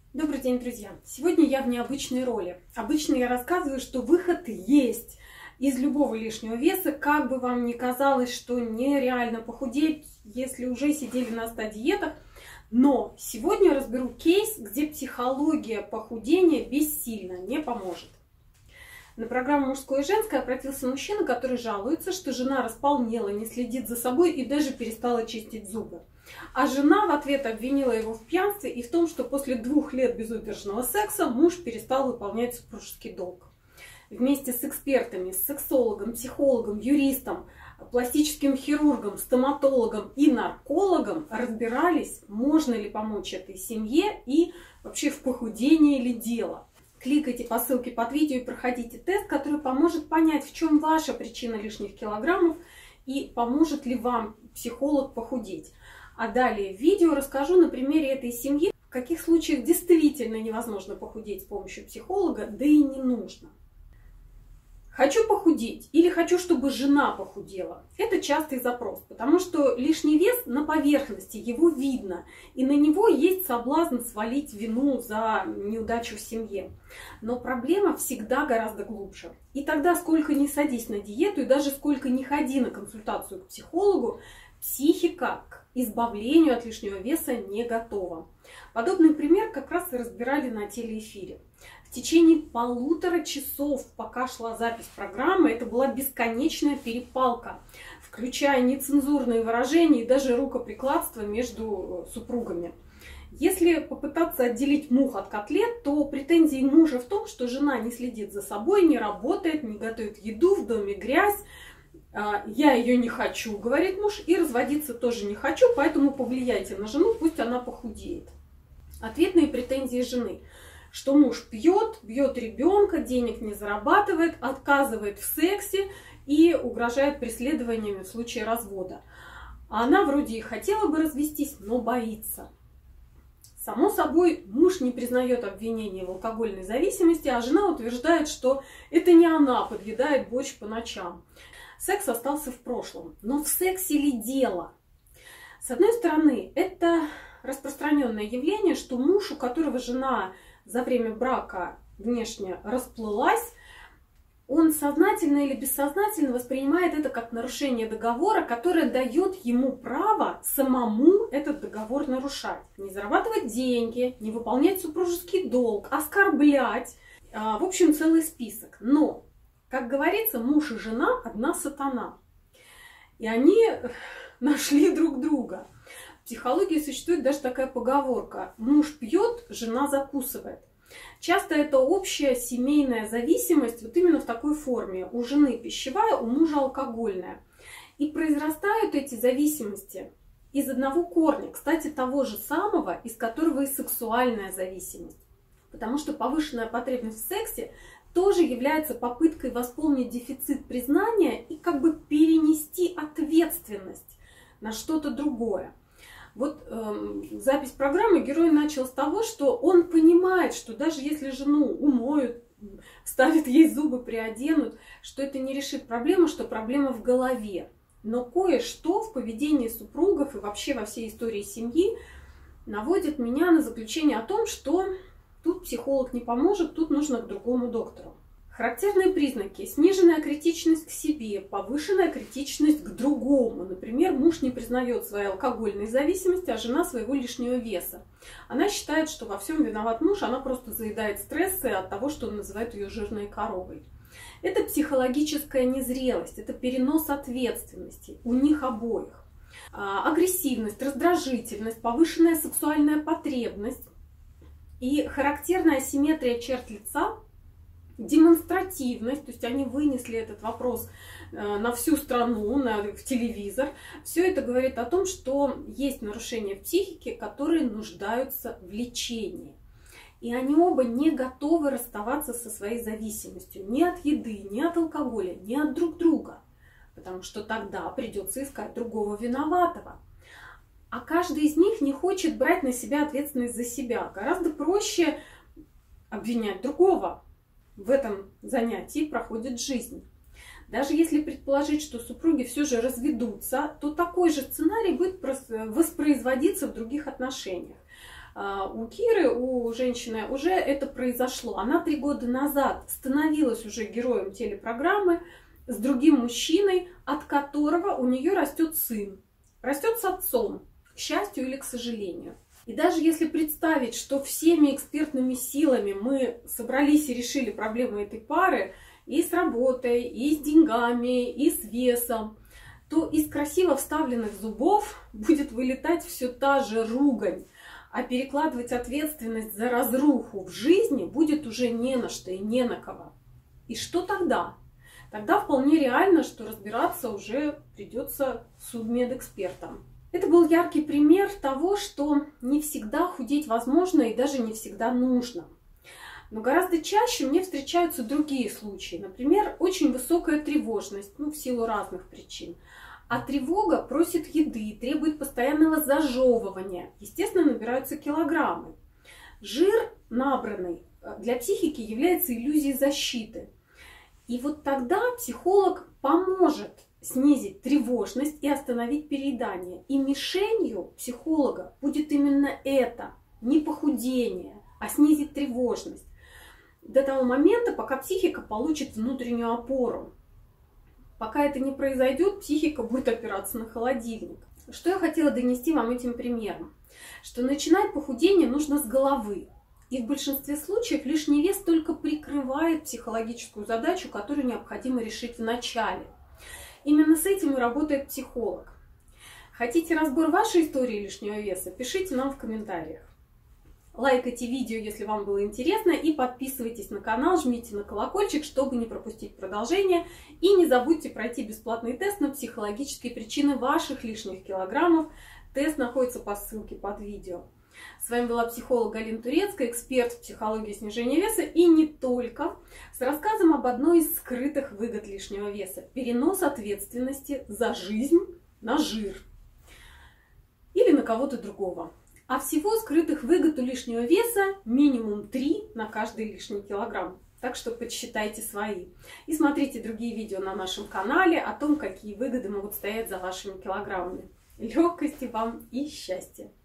Добрый день, друзья! Сегодня я в необычной роли. Обычно я рассказываю, что выход есть из любого лишнего веса, как бы вам ни казалось, что нереально похудеть, если уже сидели на 100 диетах. Но сегодня я разберу кейс, где психология похудения бессильно не поможет. На программу «Мужское и женское» обратился мужчина, который жалуется, что жена располнела, не следит за собой и даже перестала чистить зубы. А жена в ответ обвинила его в пьянстве и в том, что после 2 лет безудержного секса муж перестал выполнять супружеский долг. Вместе с экспертами, с сексологом, психологом, юристом, пластическим хирургом, стоматологом и наркологом разбирались, можно ли помочь этой семье и вообще в похудении ли дело. Кликайте по ссылке под видео и проходите тест, который поможет понять, в чем ваша причина лишних килограммов и поможет ли вам психолог похудеть. А далее в видео расскажу на примере этой семьи, в каких случаях действительно невозможно похудеть с помощью психолога, да и не нужно. Хочу похудеть или хочу, чтобы жена похудела. Это частый запрос, потому что лишний вес на поверхности, его видно, и на него есть соблазн свалить вину за неудачу в семье. Но проблема всегда гораздо глубже. И тогда, сколько ни садись на диету и даже сколько ни ходи на консультацию к психологу, психика к избавлению от лишнего веса не готова. Подобный пример как раз и разбирали на телеэфире. В течение 1,5 часов, пока шла запись программы, это была бесконечная перепалка, включая нецензурные выражения и даже рукоприкладство между супругами. Если попытаться отделить мух от котлет, то претензии мужа в том, что жена не следит за собой, не работает, не готовит еду, в доме грязь. Я ее не хочу, говорит муж, и разводиться тоже не хочу, поэтому повлияйте на жену, пусть она похудеет. Ответные претензии жены, что муж пьет, бьет ребенка, денег не зарабатывает, отказывает в сексе и угрожает преследованиями в случае развода. А она вроде и хотела бы развестись, но боится. Само собой, муж не признает обвинения в алкогольной зависимости, а жена утверждает, что это не она подъедает борщ по ночам. Секс остался в прошлом. Но в сексе ли дело? С одной стороны, это распространенное явление, что муж, у которого жена за время брака внешне расплылась, он сознательно или бессознательно воспринимает это как нарушение договора, которое дает ему право самому этот договор нарушать. Не зарабатывать деньги, не выполнять супружеский долг, оскорблять. В общем, целый список. Но, как говорится, муж и жена одна сатана. И они нашли друг друга. В психологии существует даже такая поговорка: муж пьет, жена закусывает. Часто это общая семейная зависимость вот именно в такой форме. У жены пищевая, у мужа алкогольная. И произрастают эти зависимости из одного корня, кстати, того же самого, из которого и сексуальная зависимость. Потому что повышенная потребность в сексе тоже является попыткой восполнить дефицит признания и как бы перенести ответственность на что-то другое. Вот запись программы герой начал с того, что он понимает, что даже если жену умоют, ставят ей зубы, приоденут, что это не решит проблему, что проблема в голове. Но кое-что в поведении супругов и вообще во всей истории семьи наводит меня на заключение о том, что тут психолог не поможет, тут нужно к другому доктору. Характерные признаки: сниженная критичность к себе, повышенная критичность к другому. Например, муж не признает своей алкогольной зависимости, а жена своего лишнего веса. Она считает, что во всем виноват муж, она просто заедает стрессы от того, что он называет ее жирной коровой. Это психологическая незрелость, это перенос ответственности у них обоих. Агрессивность, раздражительность, повышенная сексуальная потребность и характерная асимметрия черт лица, демонстративность, то есть они вынесли этот вопрос на всю страну, в телевизор. Все это говорит о том, что есть нарушения в психике, которые нуждаются в лечении. И они оба не готовы расставаться со своей зависимостью ни от еды, ни от алкоголя, ни от друг друга. Потому что тогда придется искать другого виноватого. А каждый из них не хочет брать на себя ответственность за себя. Гораздо проще обвинять другого. В этом занятии проходит жизнь. Даже если предположить, что супруги все же разведутся, то такой же сценарий будет воспроизводиться в других отношениях. У Киры, у женщины, уже это произошло. Она 3 года назад становилась уже героем телепрограммы с другим мужчиной, от которого у нее растет сын. Растет с отцом, к счастью или к сожалению. И даже если представить, что всеми экспертными силами мы собрались и решили проблемы этой пары и с работой, и с деньгами, и с весом, то из красиво вставленных зубов будет вылетать все та же ругань. А перекладывать ответственность за разруху в жизни будет уже не на что и не на кого. И что тогда? Тогда вполне реально, что разбираться уже придется судмедэкспертам. Это был яркий пример того, что не всегда худеть возможно и даже не всегда нужно. Но гораздо чаще мне встречаются другие случаи. Например, очень высокая тревожность, в силу разных причин. А тревога просит еды, требует постоянного зажевывания. Естественно, набираются килограммы. Жир набранный для психики является иллюзией защиты. И вот тогда психолог поможет снизить тревожность и остановить переедание. И мишенью психолога будет именно это, не похудение, а снизить тревожность. До того момента, пока психика получит внутреннюю опору. Пока это не произойдет, психика будет опираться на холодильник. Что я хотела донести вам этим примером? Что начинать похудение нужно с головы. И в большинстве случаев лишний вес только прикрывает психологическую задачу, которую необходимо решить в начале. Именно с этим и работает психолог. Хотите разбор вашей истории лишнего веса? Пишите нам в комментариях. Лайкайте видео, если вам было интересно, и подписывайтесь на канал, жмите на колокольчик, чтобы не пропустить продолжение. И не забудьте пройти бесплатный тест на психологические причины ваших лишних килограммов. Тест находится по ссылке под видео. С вами была психолог Галина Турецкая, эксперт в психологии снижения веса и не только, с рассказом об одной из скрытых выгод лишнего веса – перенос ответственности за жизнь на жир или на кого-то другого. А всего скрытых выгод у лишнего веса минимум 3 на каждый лишний килограмм. Так что подсчитайте свои. И смотрите другие видео на нашем канале о том, какие выгоды могут стоять за вашими килограммами. Легкости вам и счастья!